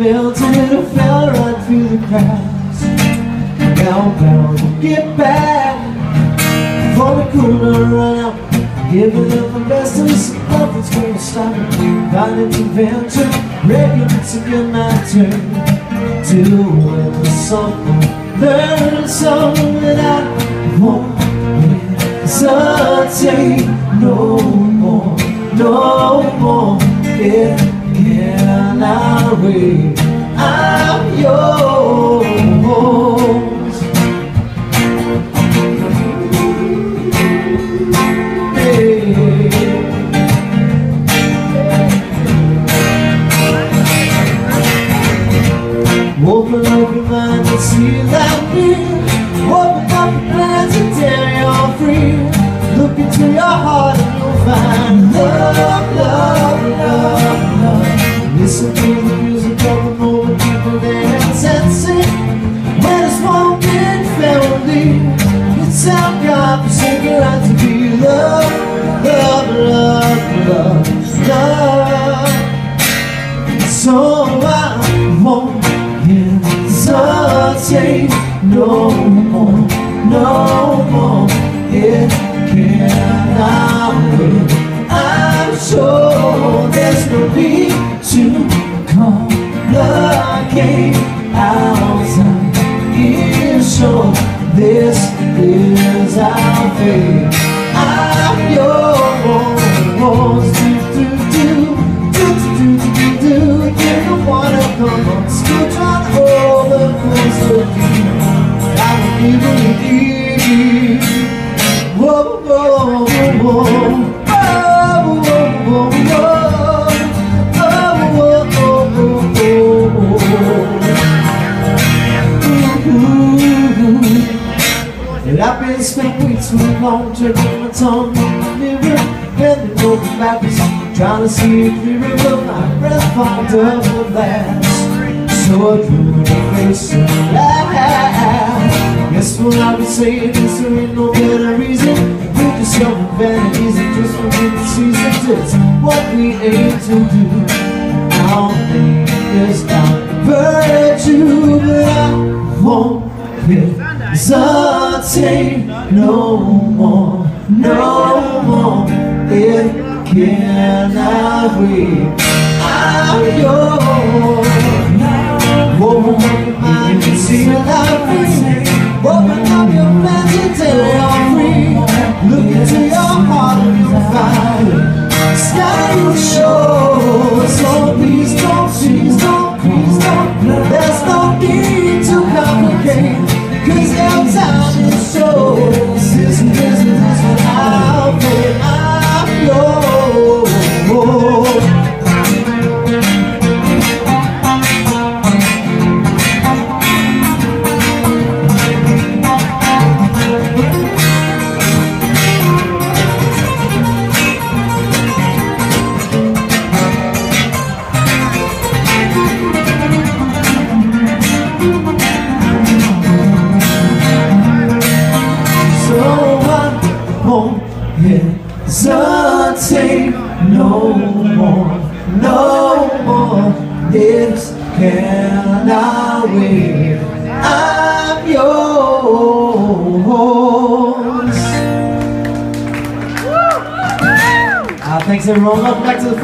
melted and fell right through the cracks. Now I'm bound to get back before we could run out. Giving them the best of us, nothing's gonna stop me. Finding adventure, ready to get my turn. To win something, learn something that I won't hesitate no more, no more. It cannot wait. I'm yours. Open up your mind and see that dream. Open up your plans and tear you're free. Look into your heart and you'll find love, love, love, love. Listen to the music of the moment, people dance and sing. When it's one big family, it's our God-forsaken right to be loved. Love, love, love, love. So I won't hesitate no more, no more. It cannot wait. I'm sure there's no need to complicate outside. It's sure this is our fate. I'm yours. Do, do, do, do, do, do, do. You don't wanna come on school trying to overcome you. I don't even need. Whoa, whoa, whoa, whoa. I've been spending way too long turning my tongue on the mirror, bending over backwards, trying to see it clearer, but my breath fogged up the glass. So I drew in the face and laughed. Guess what I was saying is there ain't no better reason. We're discovering vanities and just for the seasons. It's what we aim to do. Our name is our virtue, but I won't hesitate no more, no more. It cannot wait. I'm yours. Open up your mind and see your life free. Open up your plans and tell you're free. Look into your heart and you'll find the sky will show. So please don't, please don't, please don't. There's no need to complicate, 'cause our time is so. This is I'll pay. I'm yours. Hesitate no more, no more. This cannot wait. I'm yours. Thanks everyone. Welcome back to the